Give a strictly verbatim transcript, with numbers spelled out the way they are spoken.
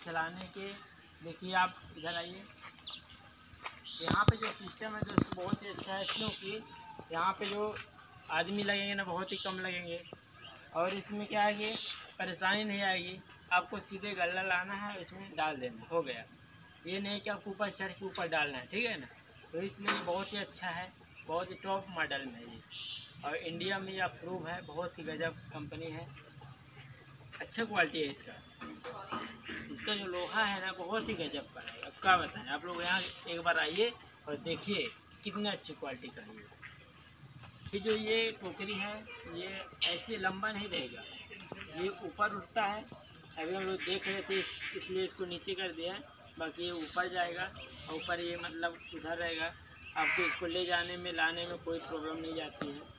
चलाने के। देखिए आप इधर आइए, यहाँ पे जो सिस्टम है दोस्तों बहुत ही अच्छा है, क्योंकि यहाँ पे जो आदमी लगेंगे ना बहुत ही कम लगेंगे, और इसमें क्या है कि परेशानी नहीं आएगी। आपको सीधे गल्ला लाना है, इसमें डाल देना, हो गया। ये नहीं कि आपको ऊपर चढ़ के ऊपर डालना है, ठीक है ना। तो इसलिए ये बहुत ही अच्छा है, बहुत ही टॉप मॉडल में है ये, और इंडिया में ये अप्रूव है, बहुत ही गजब कंपनी है, अच्छा क्वालिटी है इसका। इसका जो लोहा है ना बहुत ही गजब का है, अब क्या बताएं। आप लोग यहाँ एक बार आइए और देखिए कितने अच्छी क्वालिटी का है। ये जो ये टोकरी है ये ऐसे लंबा नहीं रहेगा, ये ऊपर उठता है। अभी हम लोग देख रहे थे इसलिए इसको नीचे कर दिया है, बाकी ये ऊपर जाएगा और ऊपर ये मतलब उधर रहेगा। आपको इसको ले जाने में लाने में कोई प्रॉब्लम नहीं जाती है।